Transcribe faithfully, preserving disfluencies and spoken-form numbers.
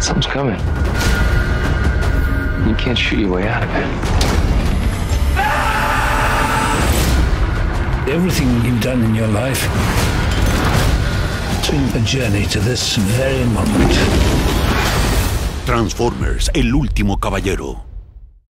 Something's coming. You can't shoot your way out of it. Everything you've done in your life, it's been a journey to this very moment. Transformers, el último caballero.